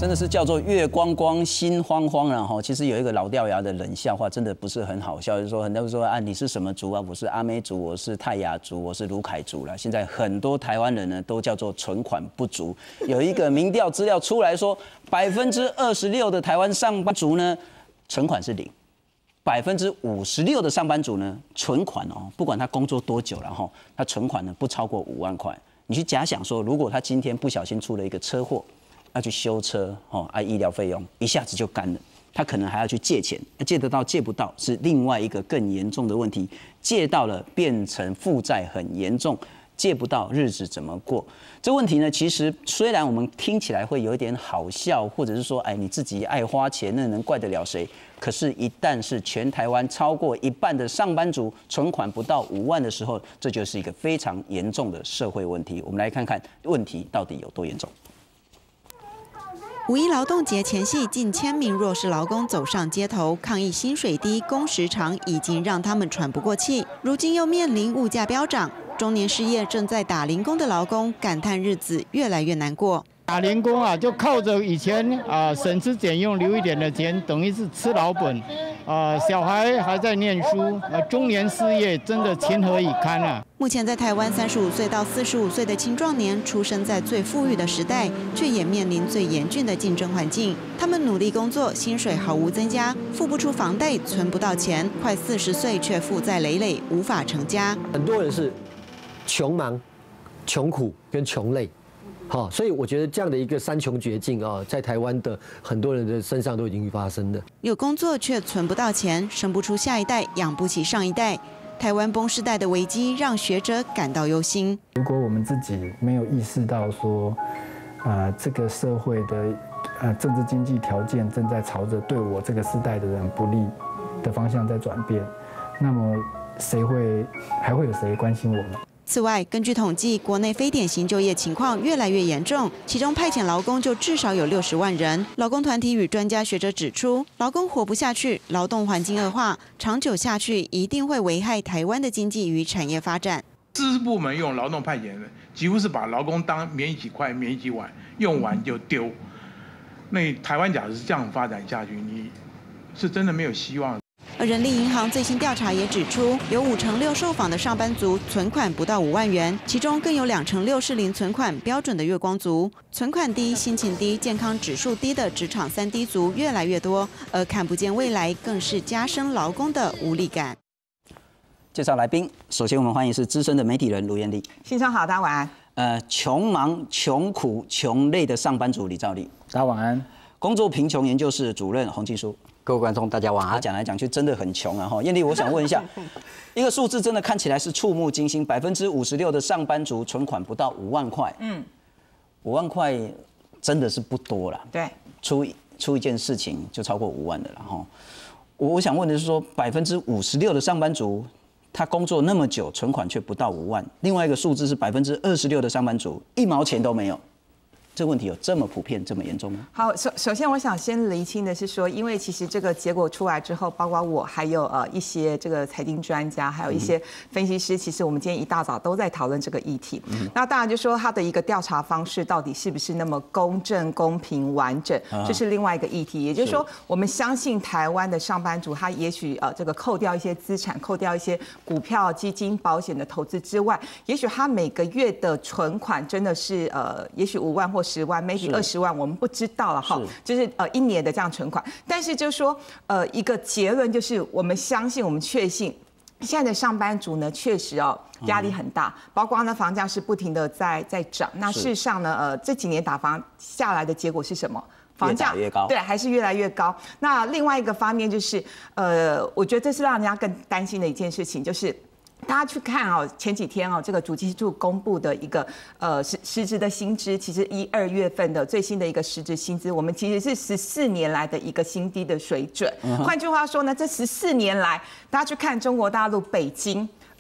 真的是叫做月光光心慌慌了哈。其实有一个老掉牙的冷笑话，真的不是很好笑，就是说很多人说啊，你是什么族啊？我是阿美族，我是泰雅族，我是卢凯族啦。现在很多台湾人呢都叫做存款不足。有一个民调资料出来说，26%的台湾上班族呢存款是0。56%的上班族呢，存款哦，不管他工作多久了哈，他存款呢不超过5万块。你去假想说，如果他今天不小心出了一个车祸，要去修车哦，医疗费用一下子就干了，他可能还要去借钱，借得到借不到是另外一个更严重的问题，借到了变成负债很严重。借不到，日子怎么过？这问题呢，其实虽然我们听起来会有一点好笑，或者是说，哎，你自己爱花钱，那能怪得了谁？可是，一旦是全台湾超过1半的上班族存款不到5万的时候，这就是一个非常严重的社会问题。我们来看看问题到底有多严重。 5·1劳动节前夕，近1000名弱势劳工走上街头抗议薪水低、工时长，已经让他们喘不过气。如今又面临物价飙涨，中年失业正在打零工的劳工感叹日子越来越难过。 打零工啊，就靠着以前省吃俭用留一点的钱，等于是吃老本。小孩还在念书，中年失业真的情何以堪啊！ 目前在台湾，35岁到45岁的青壮年出生在最富裕的时代，却也面临最严峻的竞争环境。他们努力工作，薪水毫无增加，付不出房贷，存不到钱，快40岁却负债累累，无法成家。 很多人是穷忙、穷苦跟穷累。好，所以我觉得这样的一个3穷绝境啊，在台湾的很多人的身上都已经发生了。 有工作却存不到钱，生不出下一代，养不起上一代。台湾崩世代的危机让学者感到忧心。 如果我们自己没有意识到说，这个社会的政治经济条件正在朝着对我这个世代的人不利的方向在转变，那么还会有谁关心我们？ 此外，根据统计，国内非典型就业情况越来越严重，其中派遣劳工就至少有60万人。劳工团体与专家学者指出，劳工活不下去，劳动环境恶化，长久下去一定会危害台湾的经济与产业发展。 私部门用劳动派遣的，几乎是把劳工当免疫块、免疫碗，用完就丢。那台湾假如是这样发展下去，你是真的没有希望。 而人力银行最新调查也指出，有56%受访的上班族存款不到5万元，其中更有2%是零存款标准的月光族。存款低、心情低、健康指数低的职场3低族越来越多，而看不见未来更是加深劳工的无力感。 介绍来宾，首先我们欢迎是资深的媒体人卢燕俐。 先生好，大家晚安。 穷忙、穷苦、穷累的上班族李兆立， 大家晚安。 工作贫穷研究室主任洪庆书。 各位观众，大家晚安。 讲来讲去，真的很穷啊！哈，燕俐，我想问一下，一个数字真的看起来是触目惊心，56%的上班族存款不到5万块。5万块真的是不多啦。 对， 出一件事情就超过5万的了哈。我想问的是说，56%的上班族，他工作那么久，存款却不到5万。另外一个数字是26%的上班族1毛钱都没有。这个问题有这么普遍、这么严重吗？ 好，首先我想先厘清的是说，因为其实这个结果出来之后，包括我还有一些这个财经专家，还有一些分析师，其实我们今天一大早都在讨论这个议题。那当然就说他的一个调查方式到底是不是那么公正、公平、完整，这是另外一个议题。也就是说，我们相信台湾的上班族，他也许这个扣掉一些资产，扣掉一些股票、基金、保险的投资之外，也许他每个月的存款真的是也许5万或10万 ，maybe 20万，我们不知道了哈。就是1年的这样存款，但是就是说一个结论就是，我们相信，我们确信。现在的上班族呢，确实压力很大，包括呢房价是不停的在涨。那事实上呢，这几年打房下来的结果是什么？房价越高， 对，还是越来越高。那另外一个方面就是，我觉得这是让人家更担心的一件事情，就是。大家去看前几天这个主计处公布的一个实质的薪资，其实1、2月份的最新的一个实质薪资，我们其实是14年来的一个新低的水准。换句话说呢，这14年来，大家去看中国大陆北京。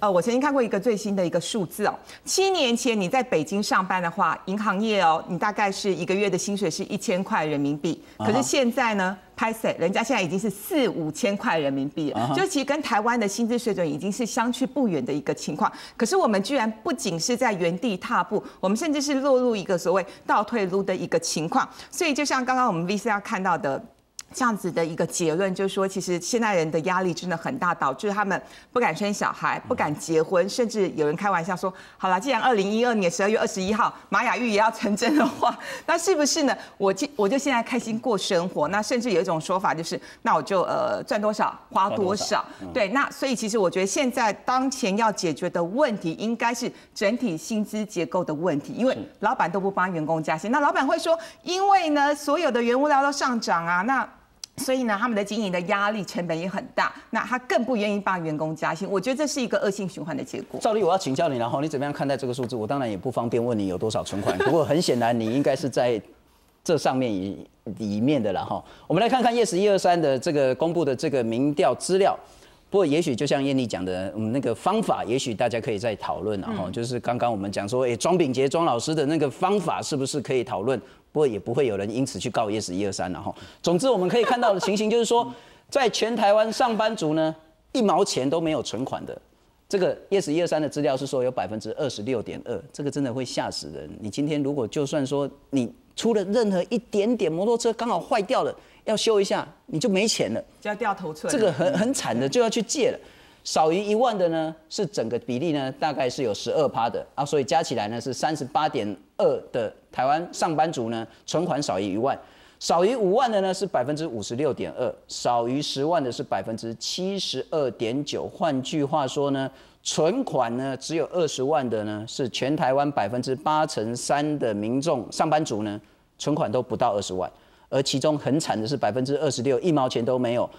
我曾经看过一个最新的一个数字哦，7年前你在北京上班的话，银行业哦，你大概是一个月的薪水是1000块人民币，可是现在呢？拍谁？人家现在已经是4、5千块人民币了，就其实跟台湾的薪资水准已经是相去不远的一个情况。可是我们居然不仅是在原地踏步，我们甚至是落入一个所谓倒退路的一个情况。所以就像刚刚我们 VCR 看到的。这样子的一个结论，就是说，其实现代人的压力真的很大，导致他们不敢生小孩，不敢结婚，甚至有人开玩笑说：“好了，既然2012年12月21号马雅玉也要成真的话，那是不是呢？我就现在开心过生活。那甚至有一种说法就是，那我就赚多少花多少。对，那所以其实我觉得现在当前要解决的问题，应该是整体薪资结构的问题，因为老板都不帮员工加薪，那老板会说，因为呢所有的原物料都上涨啊，那。所以呢，他们的经营的压力成本也很大，那他更不愿意帮员工加薪。我觉得这是一个恶性循环的结果。 赵丽，我要请教你，然后你怎么样看待这个数字？我当然也不方便问你有多少存款，不过很显然你应该是在这上面里面的了哈。我们来看看 Yes123的这个公布的这个民调资料。不过也许就像燕俐讲的，那个方法，也许大家可以再讨论哈。就是刚刚我们讲说，庄秉洁庄老师的那个方法是不是可以讨论？不过也不会有人因此去告 Yes123了哈。总之我们可以看到的情形就是说，在全台湾上班族呢，1毛钱都没有存款的。这个 Yes123的资料是说有26.2%，这个真的会吓死人。你今天如果就算说你出了任何一点点摩托车刚好坏掉了，要修一下，你就没钱了， 就要掉头寸。 这个很惨的，就要去借了。少于1万的呢，是整个比例呢，大概是有12%的啊，所以加起来呢是38.2%的台湾上班族呢，存款少于1万，少于5万的呢是56.2%，少于10万的是72.9%。换句话说呢，存款呢只有20万的呢，是全台湾83%的民众上班族呢，存款都不到20万。而其中很惨的是26%，1毛钱都没有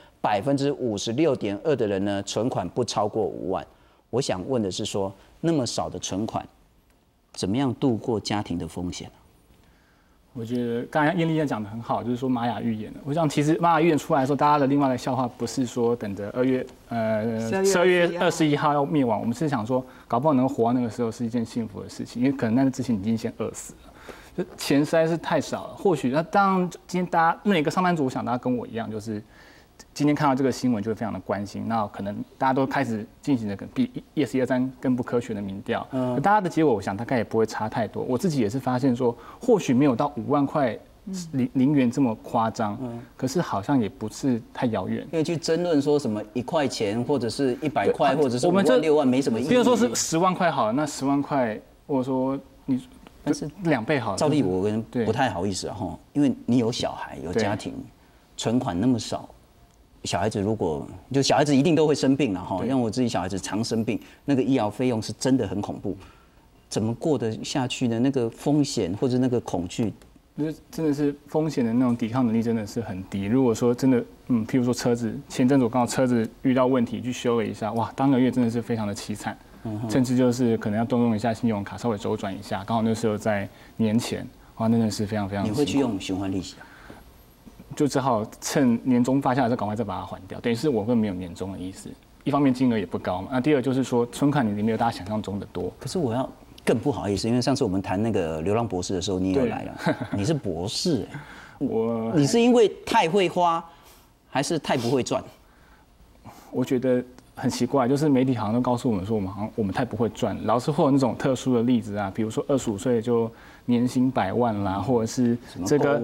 ，56.2%的人呢，存款不超过5万。我想问的是说，那么少的存款，怎么样度过家庭的风险？ 我觉得刚才燕俐讲的很好，就是说玛雅预言的。我想其实玛雅预言出来的时候，大家的另外一个笑话不是说等着12月21号要灭亡，我们是想说，搞不好能活到那个时候是一件幸福的事情，因为可能那之前已经先饿死了。就钱实在是太少了，或许那当然今天大家每个上班族，我想大家跟我一样，就是今天看到这个新闻就会非常的关心，那可能大家都开始进行了比 Yes123更不科学的民调，大家的结果我想大概也不会差太多。我自己也是发现说，或许没有到5万块零元这么夸张，可是好像也不是太遥远。 因为去争论说什么1块钱或者是100块或者是5万6万没什么意义。 比如说是10万块好了，那10万块或者说你。但是2倍好了。 赵丽，我跟不太好意思啊哈，因为你有小孩有家庭，存款那么少，小孩子如果就小孩子一定都会生病了哈，让我自己小孩子常生病，那个医疗费用是真的很恐怖，怎么过得下去呢？那个风险或者那个恐惧， 就是真的是风险的那种抵抗能力真的是很低。如果说真的譬如说车子，前阵子我刚好车子遇到问题去修了一下，哇，当个月真的是非常的凄惨。甚至就是可能要动用一下信用卡，稍微周转一下。刚好那时候在年前，哇，真的是非常非常。 你会去用循环利息啊？ 就只好趁年终发下来，再赶快再把它还掉。等于是我根本没有年终的意思。一方面金额也不高嘛，那第二就是说存款里没有大家想象中的多。 可是我要更不好意思，因为上次我们谈那个流浪博士的时候，你也来了，你是博士你是因为太会花，还是太不会赚？ 我觉得。很奇怪，就是媒体好像都告诉我们说，我们太不会赚，老是会有那种特殊的例子啊，比如说25岁就年薪100万啦，或者是这个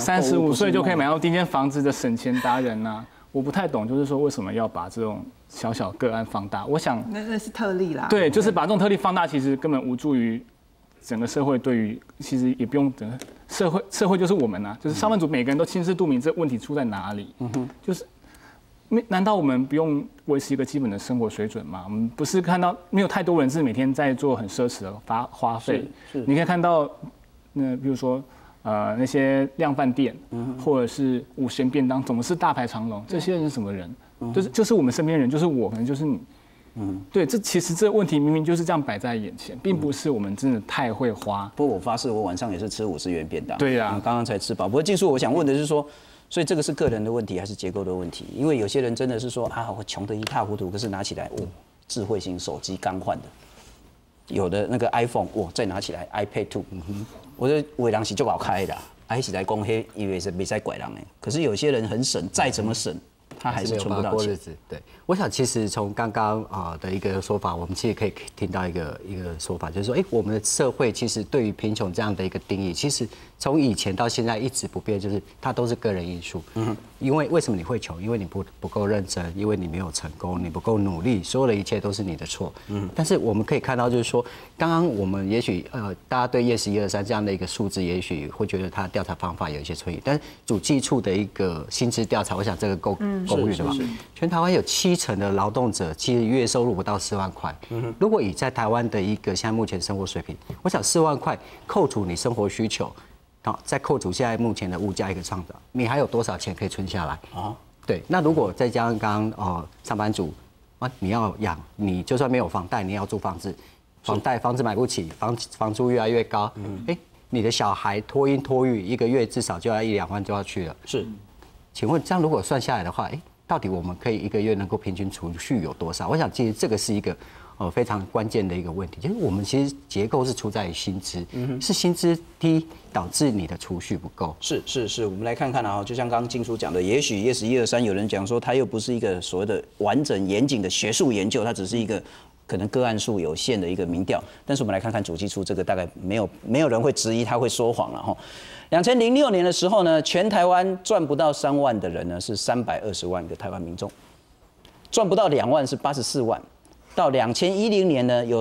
35岁就可以买到第一间房子的省钱达人呐。我不太懂，就是说为什么要把这种小小个案放大？我想那是特例啦。 对，就是把这种特例放大，其实根本无助于整个社会。对于其实也不用整个社会就是我们啊，就是上班族每个人都心知肚明这问题出在哪里，就是。难道我们不用维持一个基本的生活水准吗？我们不是看到没有太多人是每天在做很奢侈的花费？你可以看到，比如说那些量贩店，或者是5元便当，总是大排长龙。这些人是什么人？就是我们身边人，就是我，可能就是你。对，其实这个问题明明就是这样摆在眼前，并不是我们真的太会花。 不过我发誓，我晚上也是吃50元便当。 对呀， 刚刚才吃饱。不过技术，我想问的是说。所以这个是个人的问题还是结构的问题？因为有些人真的是说啊，我穷得一塌糊涂，可是拿起来， 智慧型手机刚换的，有的那个 iPhone， 哇，再拿起来 iPad 2，我觉得伟人是就好开的，还是来讲黑，以为是没在拐人的。可是有些人很省，再怎么省，他还是存不到钱。 对，我想其实从刚刚的一个说法，我们其实可以听到一个说法，就是说，我们的社会其实对于贫穷这样的一个定义，其实从以前到现在一直不变，就是它都是个人因素。因为什么你会穷？因为你不够认真，因为你没有成功，你不够努力，所有的一切都是你的错。但是我们可以看到，就是说，刚刚我们也许大家对Yes 123这样的一个数字，也许会觉得它调查方法有一些存疑，但是主计处的一个薪资调查，我想这个够公允的吧？全台湾有70%的劳动者其实月收入不到4万块。如果以在台湾的一个现在目前生活水平，我想4万块扣除你生活需求。再扣除现在目前的物价一个创造，你还有多少钱可以存下来啊？对，那如果再加上刚刚上班族你要养，你就算没有房贷，你也要租房子，房子买不起，房租越来越高，你的小孩托婴托育，一个月至少就要1-2万就要去了。是，请问这样如果算下来的话，到底我们可以一个月能够平均储蓄有多少？我想其实这个是一个非常关键的一个问题，就是我们其实结构是出在于薪资，是薪资低导致你的储蓄不够。是， 我们来看看啊，就像刚刚静书讲的，也许Yes 123有人讲说，它又不是一个所谓的完整严谨的学术研究，它只是一个可能个案数有限的一个民调。但是我们来看看主计处这个，大概没有人会质疑他会说谎了哈。2006年的时候呢，全台湾赚不到3万的人呢是320万个台湾民众，赚不到2万是84万。到2010年呢，有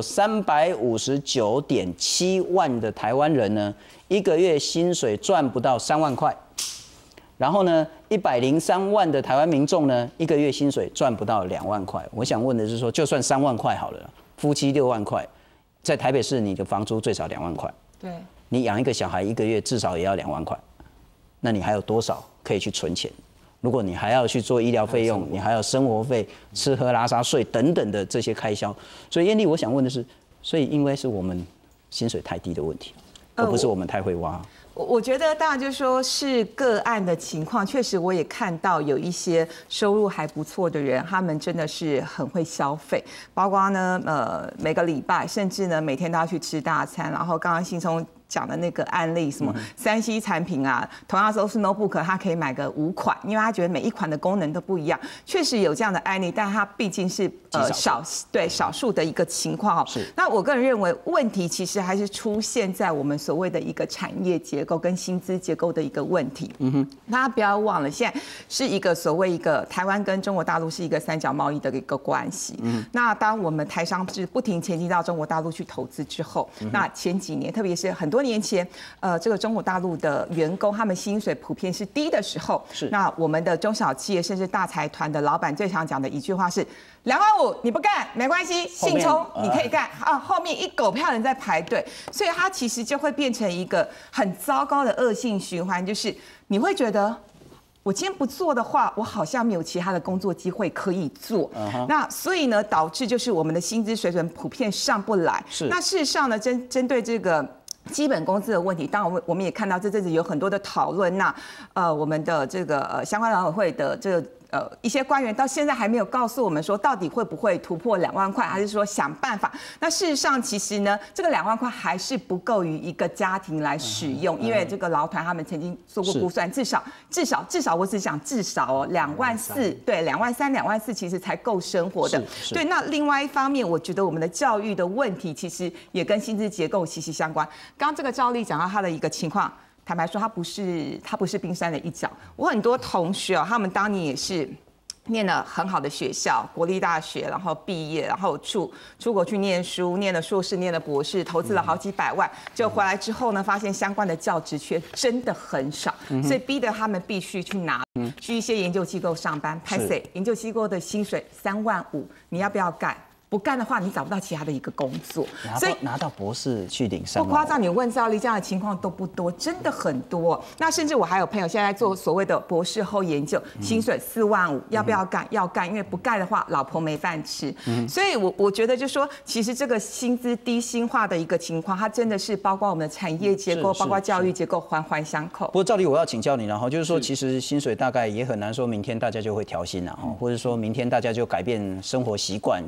359.7万的台湾人呢，一个月薪水赚不到3万块。然后呢，103万的台湾民众呢，一个月薪水赚不到2万块。我想问的是说，就算3万块好了，夫妻6万块，在台北市你的房租最少2万块，对，你养一个小孩一个月至少也要2万块，那你还有多少可以去存钱？如果你还要去做医疗费用，你还要生活费、吃喝拉撒睡等等的这些开销，所以燕俐，我想问的是，所以因为是我们薪水太低的问题，而不是我们太会挖。 我觉得当然就是说是个案的情况，确实我也看到有一些收入还不错的人，他们真的是很会消费，包括呢每个礼拜甚至呢每天都要去吃大餐，然后刚刚信聪讲的那个案例，什么3C 产品啊，同样都是 notebook， 他可以买个5款，因为他觉得每一款的功能都不一样，确实有这样的案例，但它毕竟是少数的一个情况哦。那我个人认为问题其实还是出现在我们所谓的一个产业结构跟薪资结构的一个问题。大家不要忘了，现在是一个所谓一个台湾跟中国大陆是一个三角贸易的一个关系。那当我们台商是不停前进到中国大陆去投资之后，那前几年特别是很多年前，这个中国大陆的员工他们薪水普遍是低的时候，那我们的中小企业甚至大财团的老板最常讲的一句话是：25000你不干没关系，信聪你可以干啊，后面一狗票人在排队，所以它其实就会变成一个很糟糕的恶性循环，就是你会觉得，我今天不做的话，我好像没有其他的工作机会可以做。那所以呢，导致就是我们的薪资水准普遍上不来。那事实上呢，针对这个基本工资的问题，当然我们也看到这阵子有很多的讨论。那我们的这个相关劳委会的这个一些官员到现在还没有告诉我们说到底会不会突破2万块，还是说想办法？那事实上其实呢，这个2万块还是不够于一个家庭来使用，因为这个劳团他们曾经做过估算，至少我只讲至少哦，2万4，对，2万3、2万4其实才够生活的。对，那另外一方面，我觉得我们的教育的问题其实也跟薪资结构息息相关。刚刚这个赵丽讲到他的一个情况。坦白说，它不是冰山的一角。我很多同学他们当年也是念了很好的学校，国立大学，然后毕业，然后出国去念书，念了硕士，念了博士，投资了好几百万，就回来之后呢，发现相关的教职缺真的很少，所以逼得他们必须去去一些研究机构上班。拍谁？研究机构的薪水3万5，你要不要干？不干的话，你找不到其他的一个工作， 所以拿到博士去领3万。 不夸张，你问赵丽这样的情况都不多，真的很多。那甚至我还有朋友现在做所谓的博士后研究，薪水4万5，要不要干？要干，因为不干的话，老婆没饭吃。所以我觉得就是说，其实这个薪资低薪化的一个情况，它真的是包括我们的产业结构，包括教育结构，环环相扣。 不过赵丽，我要请教你了哈，就是说，其实薪水大概也很难说明天大家就会调薪了哈，或者说明天大家就改变生活习惯，就是说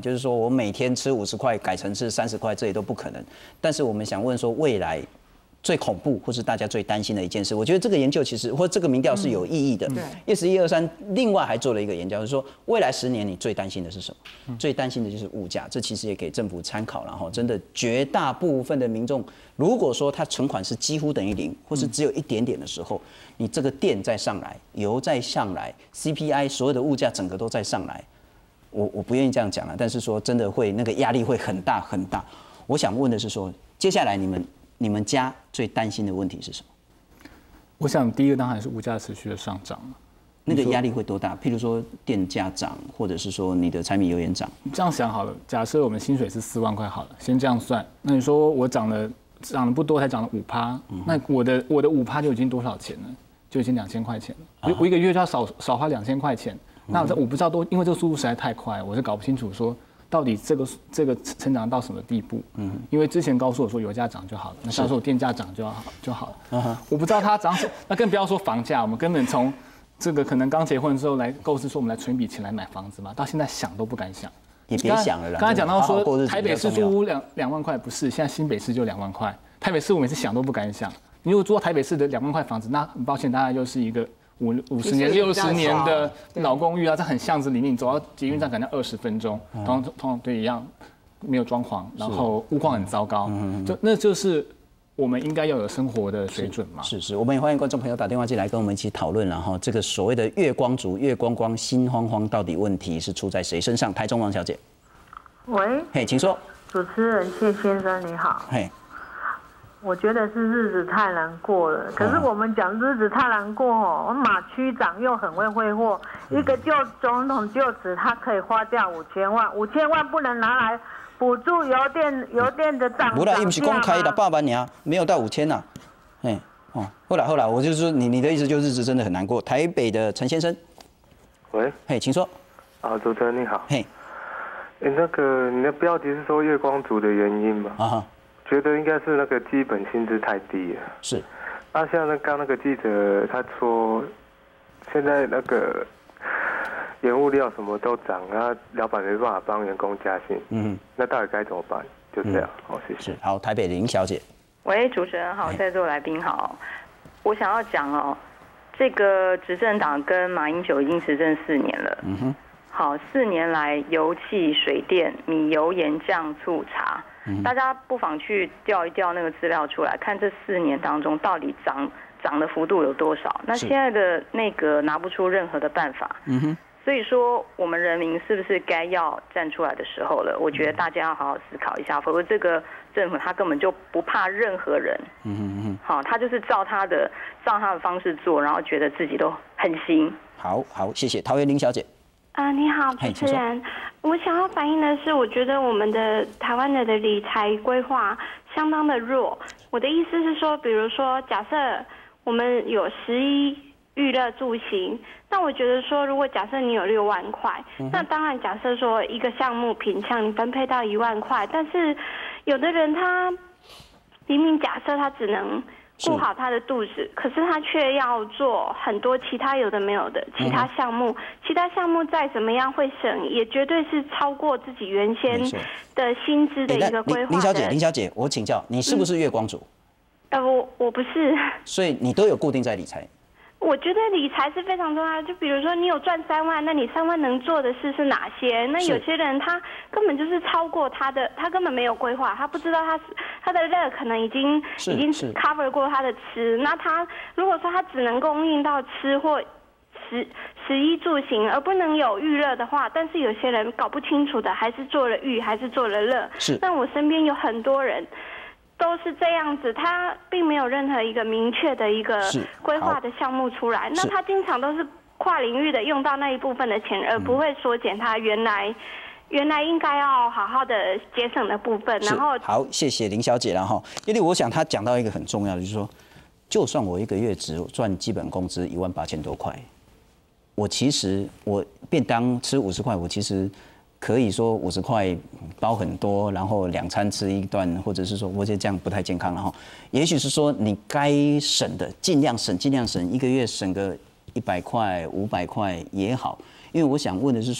我每天吃50块改成吃30块，这也都不可能。但是我们想问说，未来最恐怖或是大家最担心的一件事，我觉得这个研究其实或这个民调是有意义的。对，1123另外还做了一个研究，就是说未来10年你最担心的是什么？最担心的就是物价，这其实也给政府参考了哈。真的，绝大部分的民众，如果说他存款是几乎等于0，或是只有一点点的时候，你这个电再上来，油再上来 ，CPI 所有的物价整个都再上来，我不愿意这样讲了，但是说真的会那个压力会很大很大。我想问的是说，接下来你们家最担心的问题是什么？ 我想第一个当然是物价持续的上涨， 那个压力会多大？譬如说电价涨，或者是说你的柴米油盐涨。 这样想好了，假设我们薪水是4万块好了，先这样算。那你说我涨了不多，才涨了5%，那我的5%就已经多少钱了？就已经2000块钱了。我一个月就要少花2000块钱。那我不知道因为这个速度实在太快，我是搞不清楚说。到底这个成长到什么地步？因为之前告诉我说油价涨就好了，那到时候电价涨就好了。我不知道它涨，那更不要说房价，我们根本从这个可能刚结婚之后来构思说我们来存一笔钱来买房子嘛，到现在想都不敢想。 也别想了啦。 刚才讲到说台北市租屋2万块，不是，现在新北市就2万块。台北市我每次想都不敢想，你如果租到台北市的2万块房子，那很抱歉，大概就是一个50年、60年的老公寓啊，在很巷子里面，你走到捷运站可能20分钟，同对一样，没有装潢，然后屋况很糟糕，那就是我们应该要有生活的水准嘛。 是，我们也欢迎观众朋友打电话进来跟我们一起讨论，然后这个所谓的月光族、月光光、心慌慌，到底问题是出在谁身上？台中王小姐， 喂， 嘿，请说。 主持人谢先生你好， 嘿。 我觉得是日子太难过了，可是我们讲日子太难过哦，马区长又很会挥霍，一个就总统就职，他可以花掉5000万，5000万不能拿来补助油电的涨价吗？ 不啦，伊不是公开600万尔，没有到5000呐。后来，我就是说你的意思就是日子真的很难过。台北的陈先生， 喂， 嘿，请说。 主持人你好， 嘿， 那个你的标题是说月光族的原因嘛？觉得应该是那个基本薪资太低了。 是。 像那个记者他说，现在那个原物料什么都涨，老板没办法帮员工加薪。那到底该怎么办？就这样。好，谢谢。 好，台北林小姐。 喂，主持人好，在座来宾好。我想要讲这个执政党跟马英九已经执政4年了。好，4年来油气、水电、米油盐酱醋茶。大家不妨去调一调那个资料出来，看这4年当中到底涨的幅度有多少。那现在的内阁拿不出任何的办法，所以说我们人民是不是该要站出来的时候了？我觉得大家要好好思考一下，否则这个政府他根本就不怕任何人。好，他就是照他的方式做，然后觉得自己都很行。 好，谢谢桃园林小姐。 你好，主持人，我想要反映的是，我觉得我们的台湾的理财规划相当的弱。我的意思是说，比如说，假设我们有11娱乐住行，那我觉得说，如果假设你有6万块，那当然假设说一个项目品项你分配到1万块，但是有的人他明明假设他只能顾好他的肚子，可是他却要做很多其他有的没有的其他项目，其他项目再怎么样会省，也绝对是超过自己原先的薪资的一个规划。 林小姐，我请教，你是不是月光族？ 我不是。 所以你都有固定在理财？ 我觉得理财是非常重要，就比如说你有赚3万，那你3万能做的事是哪些？那有些人他根本就是超过他根本没有规划，他不知道他的乐可能已经 cover 过他的吃。那他如果说他只能供应到吃或食衣住行，而不能有娱乐的话，但是有些人搞不清楚的，还是做了娱，还是做了乐。但我身边有很多人都是这样子，他并没有任何一个明确的一个规划的项目出来，那他经常都是跨领域的用到那一部分的钱，而不会缩减他原来应该要好好的节省的部分。然后好，谢谢林小姐。然后因为我想她讲到一个很重要的，就是说，就算我一个月只赚基本工资18000多块，我其实便当吃50块，我其实可以说50块包很多，然后2餐吃一段，或者是说，我觉得这样不太健康了哈。也许是说你该省的尽量省，一个月省个100块、500块也好。因为我想问的是说，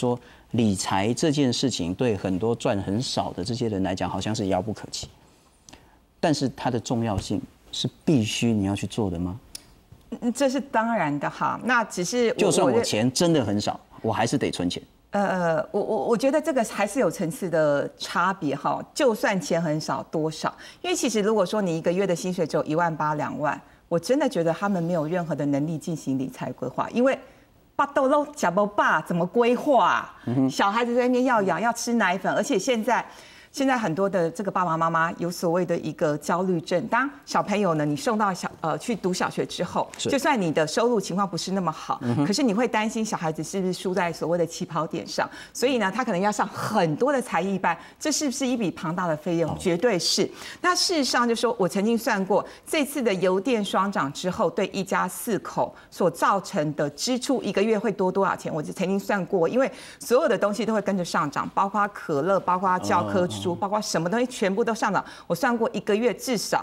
理财这件事情对很多赚很少的这些人来讲，好像是遥不可及。但是它的重要性是必须你要去做的吗？ 这是当然的哈。那只是就算我钱真的很少，我还是得存钱。 我觉得这个还是有层次的差别哈。就算钱很少多少，因为其实如果说你一个月的薪水只有18000、2万，我真的觉得他们没有任何的能力进行理财规划，因为巴豆肉假包爸怎么规划？小孩子在那边要养，要吃奶粉，而且现在很多的这个爸爸妈妈有所谓的一个焦虑症。当小朋友呢，你送到去读小学之后，就算你的收入情况不是那么好，可是你会担心小孩子是不是输在所谓的起跑点上，所以呢，他可能要上很多的才艺班，这是不是一笔庞大的费用？绝对是。那事实上就说，我曾经算过，这次的油电双涨之后，对一家4口所造成的支出1个月会多少钱？我曾经算过，因为所有的东西都会跟着上涨，包括可乐，包括教科书。包括什么东西全部都上涨，我算过1个月至少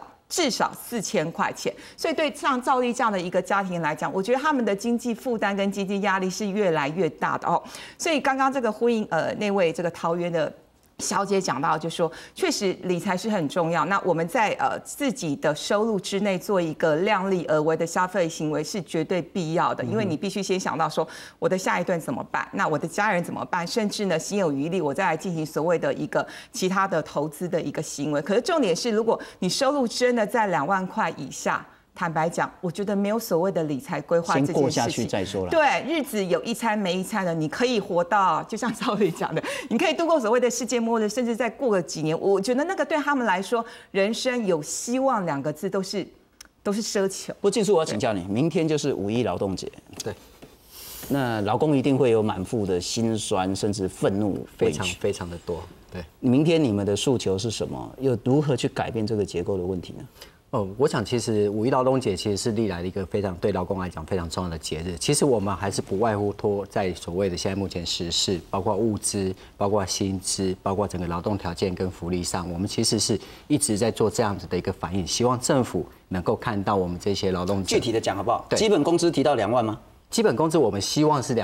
4000块钱，所以对像兆丽这样的一个家庭来讲，我觉得他们的经济负担跟经济压力是越来越大的哦。所以刚刚这个呼应那位这个桃园的小姐讲到，就说确实理财是很重要。那我们在自己的收入之内做一个量力而为的消费行为是绝对必要的，因为你必须先想到说我的下一顿怎么办，那我的家人怎么办，甚至呢心有余力，我再来进行所谓的一个其他的投资的一个行为。可是重点是，如果你收入真的在2万块以下，坦白讲，我觉得没有所谓的理财规划这件事情， 先过下去再说了。 对，日子有一餐没一餐的，你可以活到，就像赵丽讲的，你可以度过所谓的世界末日，甚至再过个几年。我觉得那个对他们来说，人生有希望2个字都是奢求。 不，静书，我要请教你，明天就是5·1劳动节， 对， 那劳工一定会有满腹的辛酸，甚至愤怒， 非常的多。对， 明天你们的诉求是什么？又如何去改变这个结构的问题呢？ 我想其实5·1劳动节其实是历来的一个非常对劳工来讲非常重要的节日。其实我们还是不外乎托在所谓的现在目前时事，包括物资、包括薪资、包括整个劳动条件跟福利上，我们其实是一直在做这样子的一个反应，希望政府能够看到我们这些劳动者。 具体的讲好不好？基本工资提到2万吗？ 基本工资我们希望是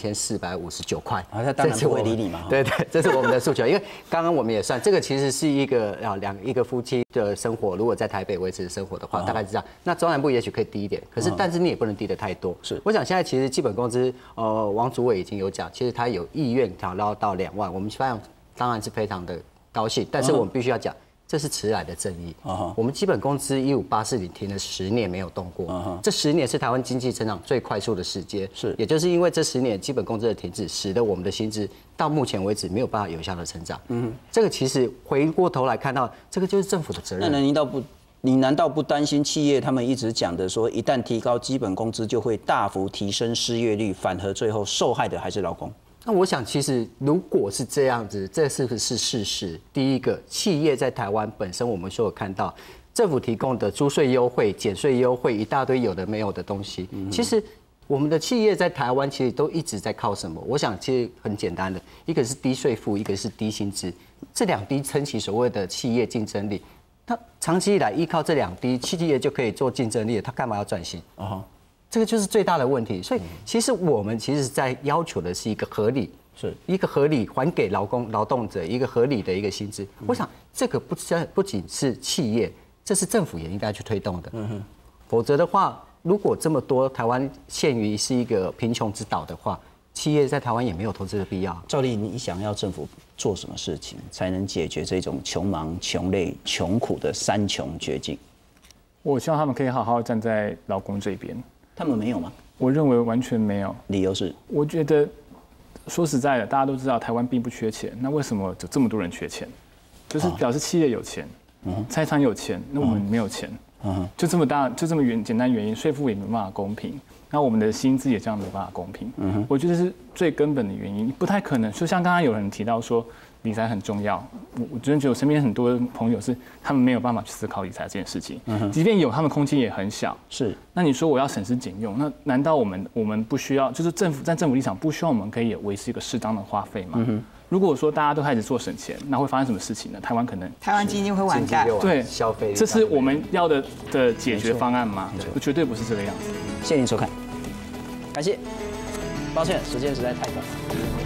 23459块， 他当然不会理你嘛。 对，这是我们的诉求。因为刚刚我们也算，这个其实是一个一个夫妻的生活，如果在台北维持生活的话，大概是这样。那中南部也许可以低一点，可是但是你也不能低得太多。是，我想现在其实基本工资，王主委已经有讲，其实他有意愿调到2万，我们当然是非常的高兴，但是我们必须要讲。这是迟来的正义。我们基本工资15840停了10年没有动过，这10年是台湾经济成长最快速的时间。是，也就是因为这10年基本工资的停止，使得我们的薪资到目前为止没有办法有效的成长。这个其实回过头来看到，这个就是政府的责任。 那你难道不担心企业他们一直讲的说，一旦提高基本工资就会大幅提升失业率，反而最后受害的还是劳工？ 那我想，其实如果是这样子，这是不是事实？第一个，企业在台湾本身，我们所有看到政府提供的租税优惠、减税优惠，一大堆有的没有的东西。其实我们的企业在台湾其实都一直在靠什么？我想其实很简单的，一个是低税负，一个是低薪资，这2低撑起所谓的企业竞争力。它长期以来依靠这2低，企业就可以做竞争力，它干嘛要转型？这个就是最大的问题，所以其实我们其实在要求的是一个合理，是一个合理还给劳动者一个合理的一个薪资。我想这个不仅是企业，这是政府也应该去推动的。否则的话，如果这么多台湾陷于是一个贫穷之岛的话，企业在台湾也没有投资的必要。 赵丽，你想要政府做什么事情才能解决这种穷忙、穷累、穷苦的3穷绝境？ 我希望他们可以好好站在劳工这边。 他们没有吗？ 我认为完全没有。 理由是？ 我觉得说实在的，大家都知道台湾并不缺钱，那为什么有这么多人缺钱？就是表示企业有钱，财产有钱，那我们没有钱，就这么简单原因，税负也没办法公平，那我们的薪资也这样没办法公平。我觉得是最根本的原因，不太可能。就像刚刚有人提到说。理财很重要，我真的觉得我身边很多朋友是他们没有办法去思考理财这件事情，即便有，他们空间也很小。是，那你说我要省吃俭用，那难道我们不需要？就是政府立场不需要我们可以维持一个适当的花费吗？如果说大家都开始做省钱，那会发生什么事情呢？台湾经济会完蛋，对， 消费， 这是我们要的解决方案吗？绝对不是这个样子。 谢谢您收看，感谢。抱歉，时间实在太短了。